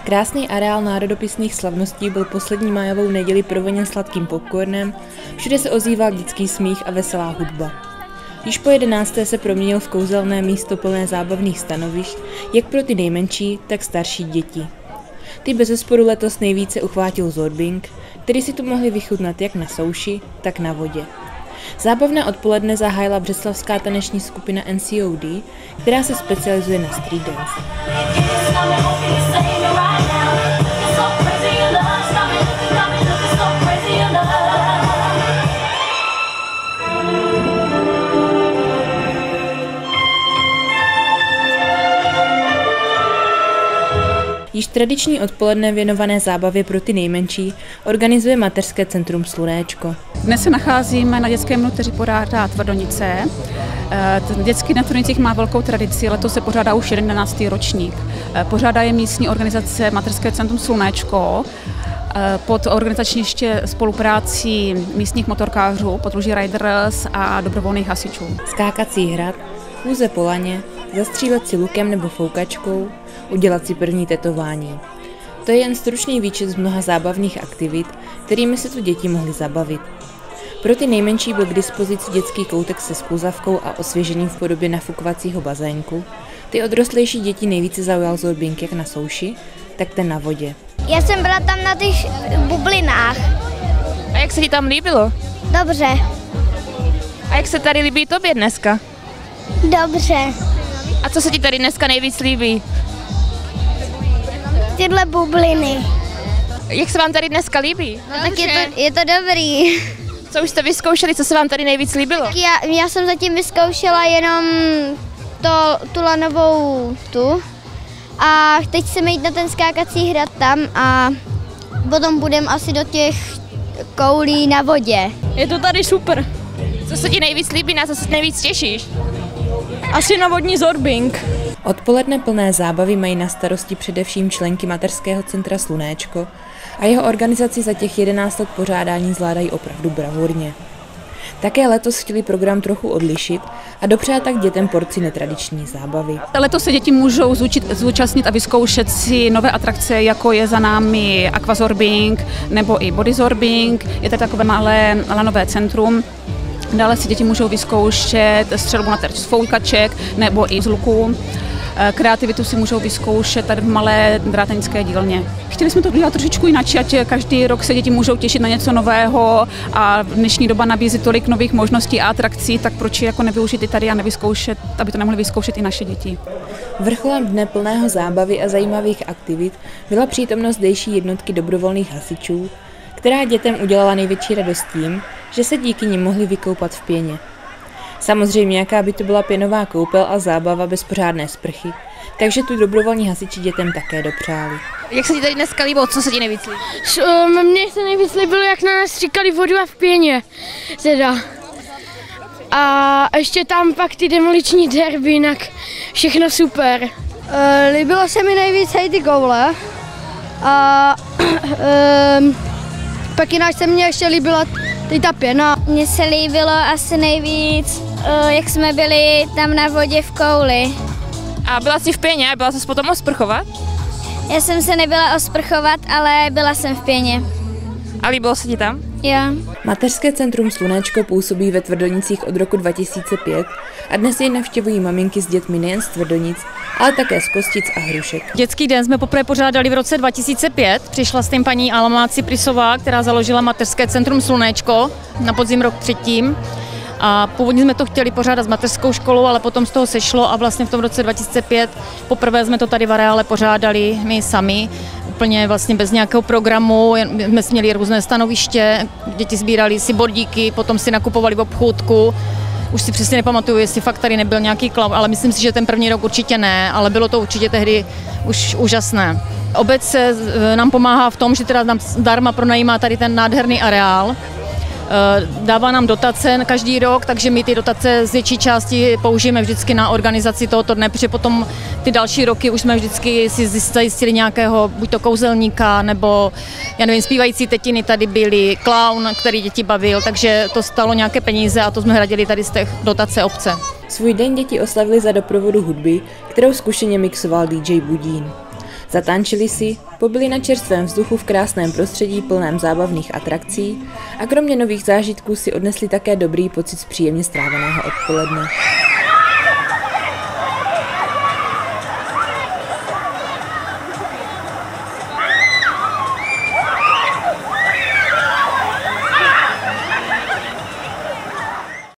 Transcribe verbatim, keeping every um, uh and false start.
Krásný areál národopisných slavností byl poslední májovou neděli provoněn sladkým popcornem, všude se ozýval dětský smích a veselá hudba. Již po jedenácté se proměnil v kouzelné místo plné zábavných stanovišť, jak pro ty nejmenší, tak starší děti. Ty bezesporu letos nejvíce uchvátil Zorbing, který si tu mohli vychutnat jak na souši, tak na vodě. Zábavné odpoledne zahájila břeclavská taneční skupina N C O D, která se specializuje na street dance. Již tradiční odpoledne věnované zábavě pro ty nejmenší organizuje Mateřské centrum Slunéčko. Dnes se nacházíme na dětském dnu, který pořádá Tvrdonice. Dětský den v Tvrdonicích má velkou tradici, letos se pořádá už jedenáctý ročník. Pořádá je místní organizace Mateřské centrum Slunéčko pod organizační ještě spoluprácí místních motorkářů, podruží Riders a dobrovolných hasičů. Skákací hrad, chůze po laně, zastřílet si lukem nebo foukačkou, udělat si první tetování. To je jen stručný výčet z mnoha zábavných aktivit, kterými se tu děti mohly zabavit. Pro ty nejmenší byl k dispozici dětský koutek se skluzavkou a osvěžením v podobě nafukovacího bazénku. Ty odrostlejší děti nejvíce zaujal Zorbing jak na souši, tak ten na vodě. Já jsem byla tam na těch bublinách. A jak se ti tam líbilo? Dobře. A jak se tady líbí tobě dneska? Dobře. A co se ti tady dneska nejvíc líbí? Tyhle bubliny. Jak se vám tady dneska líbí? No tak je to, je to dobrý. Co už jste vyzkoušeli, co se vám tady nejvíc líbilo? Já, já jsem zatím vyzkoušela jenom to, tu lanovou tu a teď chceme jít na ten skákací hrad tam a potom budeme asi do těch koulí na vodě. Je to tady super. Co se ti nejvíc líbí, na co se nejvíc těšíš? Asi na vodní Zorbing. Odpoledne plné zábavy mají na starosti především členky Mateřského centra Slunéčko a jeho organizaci za těch jedenáct let pořádání zvládají opravdu bravurně. Také letos chtěli program trochu odlišit a dopřát tak dětem porci netradiční zábavy. Letos se děti můžou zúčastnit a vyzkoušet si nové atrakce, jako je za námi Aquazorbing nebo i Bodyzorbing. Je to takové malé lanové centrum. Dále si děti můžou vyzkoušet střelbu na terč z foukaček nebo i z luku. Kreativitu si můžou vyzkoušet tady v malé drátenické dílně. Chtěli jsme to udělat trošičku jinak, ať každý rok se děti můžou těšit na něco nového a dnešní doba nabízí tolik nových možností a atrakcí, tak proč je jako nevyužít i tady a nevyzkoušet, aby to nemohly vyzkoušet i naše děti. Vrcholem dne plného zábavy a zajímavých aktivit byla přítomnost zdejší jednotky dobrovolných hasičů, která dětem udělala největší radost tím, že se díky nim mohli vykoupat v pěně. Samozřejmě, jaká by to byla pěnová koupel a zábava bez pořádné sprchy, takže tu dobrovolní hasiči dětem také dopřáli. Jak se ti tady dneska líbilo, co se ti nejvíc líbí? Mně se nejvíc líbilo, jak na nás říkali vodu a v pěně. Teda. A ještě tam pak ty demoliční derby, jinak všechno super. Uh, líbilo se mi nejvíc hej ty koule. A um, pak jinak se mně ještě líbila teď ta pěna. Mně se líbilo asi nejvíc, uh, jak jsme byli tam na vodě v kouli. A byla jsi v pěně a byla jsi potom osprchovat? Já jsem se nebyla osprchovat, ale byla jsem v pěně. A líbilo se ti tam? Jo. Mateřské centrum Slunéčko působí ve Tvrdonicích od roku dva tisíce pět a dnes jej navštěvují maminky s dětmi nejen z Tvrdonic, ale také z Kostic a Hrušek. Dětský den jsme poprvé pořádali v roce dva tisíce pět. Přišla s tím paní Alma Ciprisová, která založila Mateřské centrum Slunéčko na podzim rok předtím. A původně jsme to chtěli pořádat s mateřskou školou, ale potom z toho sešlo a vlastně v tom roce dva tisíce pět poprvé jsme to tady v areále pořádali my sami. Úplně vlastně bez nějakého programu, jsme měli různé stanoviště, děti sbírali si bordíky, potom si nakupovali v obchůdku. Už si přesně nepamatuju, jestli fakt tady nebyl nějaký klaun, ale myslím si, že ten první rok určitě ne, ale bylo to určitě tehdy už úžasné. Obec nám pomáhá v tom, že teda nám zdarma pronajímá tady ten nádherný areál. Dává nám dotace každý rok, takže my ty dotace z větší části použijeme vždycky na organizaci tohoto dne, protože potom ty další roky už jsme vždycky si zajistili nějakého buď to kouzelníka, nebo já nevím, zpívající tetiny tady byly, klaun, který děti bavil, takže to stalo nějaké peníze a to jsme hradili tady z těch dotace obce. Svůj den děti oslavili za doprovodu hudby, kterou zkušeně mixoval D J Budín. Zatančili si, pobyli na čerstvém vzduchu v krásném prostředí plném zábavných atrakcí a kromě nových zážitků si odnesli také dobrý pocit z příjemně stráveného odpoledne.